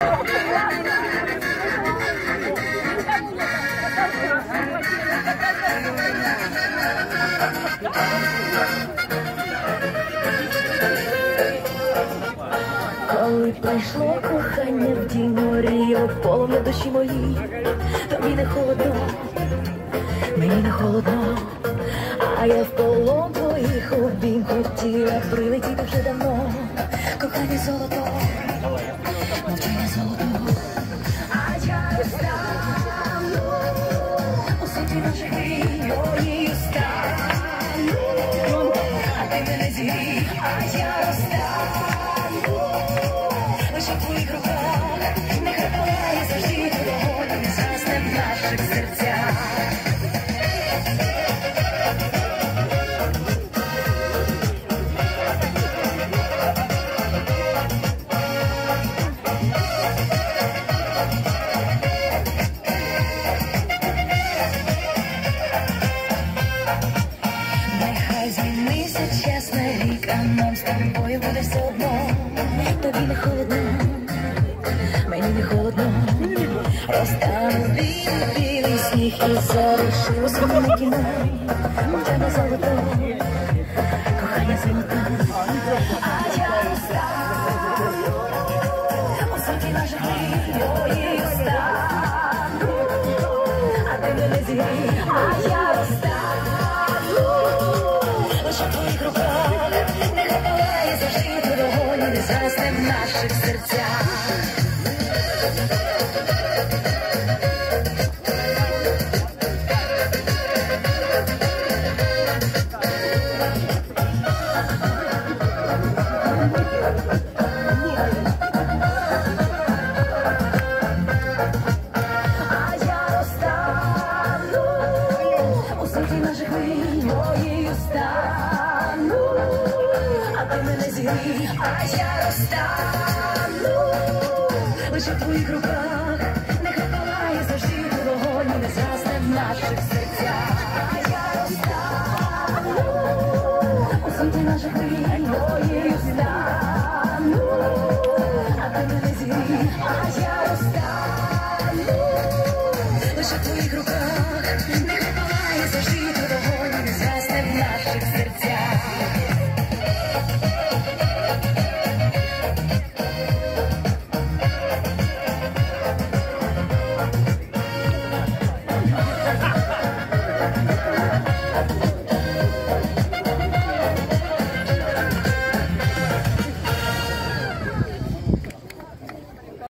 Коли прийшло кохання в дім морі, полум'я душі мої, тобі не холодно, мені не холодно, а я в полон твоїх обійм хотіла прилетіти вже давно. Кохання золото, мовчання золото, а я розстану у світі наших моїй стану, а ти мене зігрій, а я розстану лише в твоїх руках, нехай палає завжди вогонь, не згасне в наших серцях. А нам з тобою буде все одно. Тобі не холодно, мені не холодно. Розтанув білий сніг і залишилося на кіно. Мовчання золото, кохання золото, а я розтану у світі наших моїй стану, а ти мене зігрій, а я розтану лише в твоїх руках, нехай палає завжди вогонь, не згасне в наших серцях. А я розтану у світі наших моїй стану, а ти мене зігрій, а я розтану лише в твоїх руках.